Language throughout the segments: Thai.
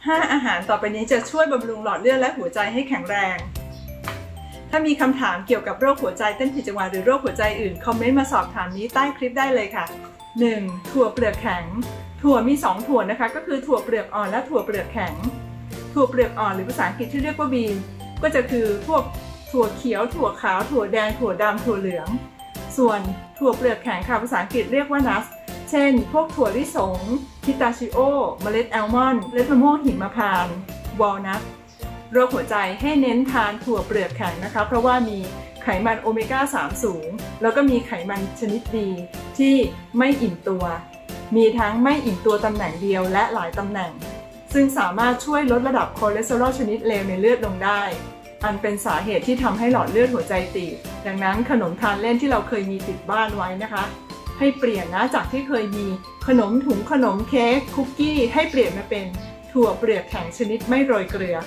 5 อาหารต่อไปนี้จะช่วยบำรุงหลอดเลือดและหัวใจให้แข็งแรงถ้ามีคำถามเกี่ยวกับโรคหัวใจเต้นผิดจังหวะหรือโรคหัวใจอื่นคอมเมนต์มาสอบถามนี้ใต้คลิปได้เลยค่ะ 1. ถั่วเปลือกแข็งถั่วมี2ถั่วนะคะก็คือถั่วเปลือกอ่อนและถั่วเปลือกแข็งถั่วเปลือกอ่อนหรือภาษาอังกฤษที่เรียกว่าบีนก็จะคือพวกถั่วเขียวถั่วขาวถั่วแดงถั่วดำถั่วเหลืองส่วนถั่วเปลือกแข็งค่ะภาษาอังกฤษเรียกว่านัทเช่นพวกถั่วลิสงพิสตาชิโอเมล็ดแอลมอนด์เมล็ดมะม่วงหิมพานต์วอลนัทโรคหัวใจให้เน้นทานถั่วเปลือกแข็งนะคะเพราะว่ามีไขมันโอเมก้า 3 สูงแล้วก็มีไขมันชนิดดีที่ไม่อิ่มตัวมีทั้งไม่อิ่มตัวตำแหน่งเดียวและหลายตำแหน่งซึ่งสามารถช่วยลดระดับคอเลสเตอรอลชนิดเลวในเลือดลงได้อันเป็นสาเหตุที่ทำให้หลอดเลือดหัวใจตีบดังนั้นขนมทานเล่นที่เราเคยมีติดบ้านไว้นะคะให้เปลี่ยนนะจากที่เคยมีขนมถุงขนมเค้กคุกกี้ให้เปลี่ยนมาเป็นถั่วเปลือกแข็งชนิดไม่โรยเกลือ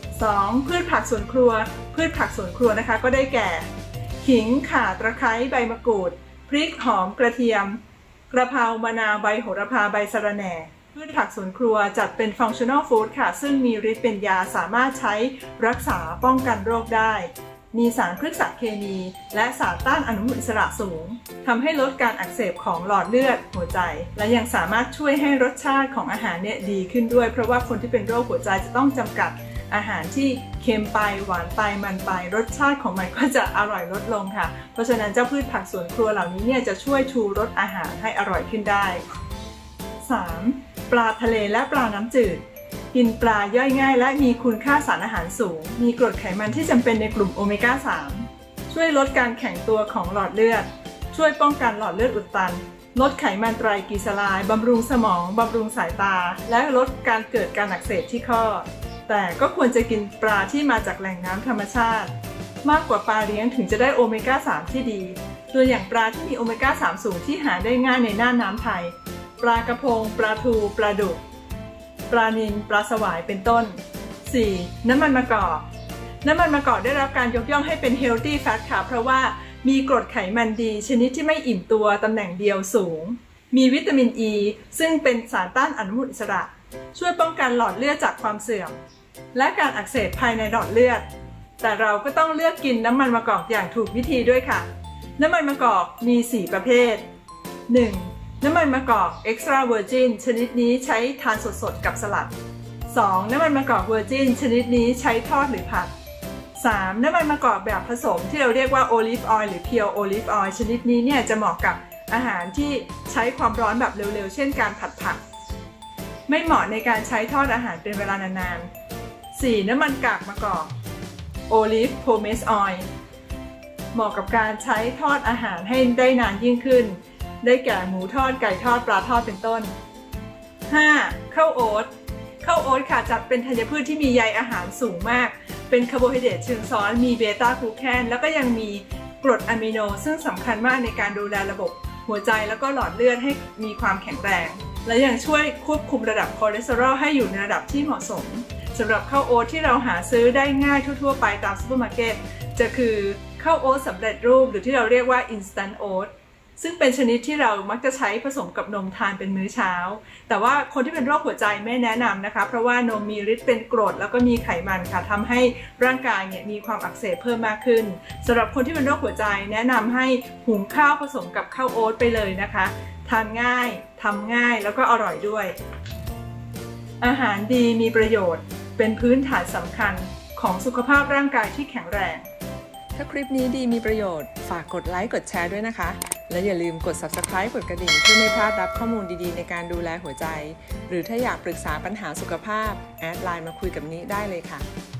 2. พืชผักสวนครัวพืชผักสวนครัวนะคะก็ได้แก่ขิงข่าตะไคร้ใบมะกรูดพริกหอมกระเทียมกระเพรามะนาวใบโหระพาใบสะระแหน่พืชผักสวนครัวจัดเป็น functional food ค่ะซึ่งมีฤทธิ์เป็นยาสามารถใช้รักษาป้องกันโรคได้มีสารพฤกษเคมีและสารต้านอนุมูลอิสระสูงทำให้ลดการอักเสบของหลอดเลือดหัวใจและยังสามารถช่วยให้รสชาติของอาหารเนี่ยดีขึ้นด้วยเพราะว่าคนที่เป็นโรคหัวใจจะต้องจำกัดอาหารที่เค็มไปหวานไปมันไปรสชาติของมันก็จะอร่อยลดลงค่ะเพราะฉะนั้นเจ้าพืชผักสวนครัวเหล่านี้เนี่ยจะช่วยชูรสอาหารให้อร่อยขึ้นได้ 3. ปลาทะเลและปลาน้ำจืดกินปลาย่อยง่ายและมีคุณค่าสารอาหารสูงมีกรดไขมันที่จำเป็นในกลุ่มโอเมก้า 3 ช่วยลดการแข็งตัวของหลอดเลือดช่วยป้องกันหลอดเลือดอุดตันลดไขมันไตรกลีเซอไรด์บำรุงสมองบำรุงสายตาและลดการเกิดการอักเสบที่ข้อแต่ก็ควรจะกินปลาที่มาจากแหล่งน้ำธรรมชาติมากกว่าปลาเลี้ยงถึงจะได้โอเมก้า 3 ที่ดีตัวอย่างปลาที่มีโอเมก้า 3 สูงที่หาได้ง่ายในน่านน้ำไทยปลากระพงปลาทูปลาดุกปลานิลปลาสวายเป็นต้น 4. น้ำมันมะกอกน้ำมันมะกอกได้รับการยกย่องให้เป็น healthy fat ค่ะเพราะว่ามีกรดไขมันดีชนิดที่ไม่อิ่มตัวตำแหน่งเดียวสูงมีวิตามิน E ซึ่งเป็นสารต้านอนุมูลอิสระช่วยป้องกันหลอดเลือดจากความเสื่อมและการอักเสบภายในหลอดเลือดแต่เราก็ต้องเลือกกินน้ำมันมะกอกอย่างถูกวิธีด้วยค่ะน้ำมันมะกอกมี 4 ประเภท 1. น้ำมันมะกอก extra virgin ชนิดนี้ใช้ทานสดๆกับสลัด 2. น้ำมันมะกอก virgin ชนิดนี้ใช้ทอดหรือผัด 3. น้ำมันมะกอกแบบผสมที่เราเรียกว่า olive oil หรือ pure olive oil ชนิดนี้เนี่ยจะเหมาะกับอาหารที่ใช้ความร้อนแบบเร็วๆเช่นการผัดผักไม่เหมาะในการใช้ทอดอาหารเป็นเวลานานๆ 4. น้ำมันกากมะกอก olive pomace oil เหมาะกับการใช้ทอดอาหารให้ได้นานยิ่งขึ้นได้แก่หมูทอดไก่ทอดปลาทอดเป็นต้น 5. ข้าวโอ๊ตข้าวโอ๊ตค่ะจัดเป็นธัญพืชที่มีใยอาหารสูงมากเป็นคาร์โบไฮเดรตเชิงซ้อนมีเบต้ากลูแคนแล้วก็ยังมีกรดอะมิโนซึ่งสำคัญมากในการดูแลระบบหัวใจแล้วก็หลอดเลือดให้มีความแข็งแรงและยังช่วยควบคุมระดับคอเลสเตอรอลให้อยู่ในระดับที่เหมาะสมสำหรับข้าวโอ๊ตที่เราหาซื้อได้ง่ายทั่วๆไปตามซูเปอร์มาร์เก็ตจะคือข้าวโอ๊ตสำเร็จรูปหรือที่เราเรียกว่า instant oat ซึ่งเป็นชนิดที่เรามักจะใช้ผสมกับนมทานเป็นมื้อเช้าแต่ว่าคนที่เป็นโรคหัวใจไม่แนะนำนะคะเพราะว่านมมีฤทธิ์เป็นกรดแล้วก็มีไขมันค่ะทำให้ร่างกายเนี่ยมีความอักเสบเพิ่มมากขึ้นสำหรับคนที่เป็นโรคหัวใจแนะนำให้หุงข้าวผสมกับข้าวโอ๊ตไปเลยนะคะทานง่ายทำง่ายแล้วก็อร่อยด้วยอาหารดีมีประโยชน์เป็นพื้นฐานสำคัญของสุขภาพร่างกายที่แข็งแรงถ้าคลิปนี้ดีมีประโยชน์ฝากกดไลค์กดแชร์ด้วยนะคะและอย่าลืมกด Subscribe กดกระดิ่งเพื่อไม่พลาดรับข้อมูลดีๆในการดูแลหัวใจหรือถ้าอยากปรึกษาปัญหาสุขภาพแอดไลน์มาคุยกับนี้ได้เลยค่ะ